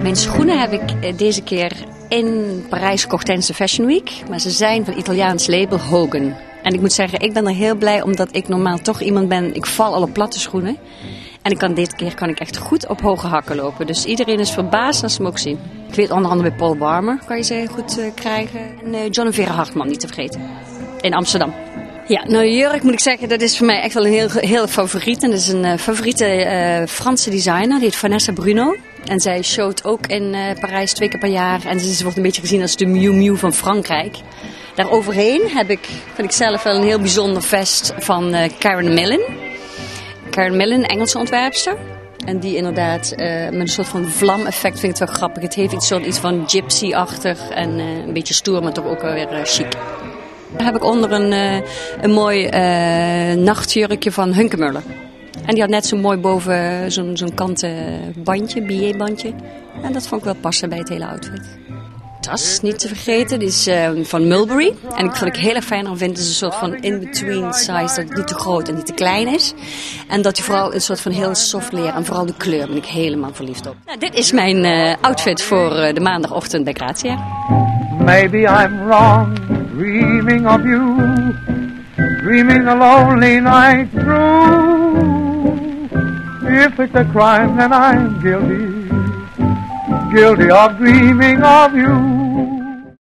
Mijn schoenen heb ik deze keer in Parijs gekocht tijdens de Fashion Week. Maar ze zijn van Italiaans label Hogan. En ik moet zeggen, ik ben er heel blij omdat ik normaal toch iemand ben. Ik val al op platte schoenen. En dit keer kan ik echt goed op hoge hakken lopen. Dus iedereen is verbaasd als ze hem ook zien. Ik weet onder andere bij Paul Warmer kan je ze goed krijgen. En John en Vera Hartman niet te vergeten. In Amsterdam. Ja, nou jurk moet ik zeggen, dat is voor mij echt wel een heel favoriet. En dat is een favoriete Franse designer, die heet Vanessa Bruno. En zij showt ook in Parijs 2 keer per jaar. En ze wordt een beetje gezien als de Miu Miu van Frankrijk. Daaroverheen vind ik zelf wel een heel bijzonder vest van Karen Millen. Karen Millen, Engelse ontwerpster. En die inderdaad met een soort van vlam-effect vind ik het wel grappig. Het heeft iets van gypsy-achtig en een beetje stoer, maar toch ook wel weer chic. Daar heb ik onder een mooi nachtjurkje van Hunkemuller. En die had net zo mooi boven zo'n kanten bandje, billetbandje. En dat vond ik wel passen bij het hele outfit. Tas, niet te vergeten, die is van Mulberry. En wat ik heel erg fijn aan vind, is een soort van in-between size. Dat het niet te groot en niet te klein is. En dat hij vooral een soort van heel soft leer. En vooral de kleur ben ik helemaal verliefd op. Nou, dit is mijn outfit voor de maandagochtend bij Grazia. Maybe I'm wrong, dreaming of you. Dreaming a lonely night through. If it's a crime, then I'm guilty. Guilty of dreaming of you.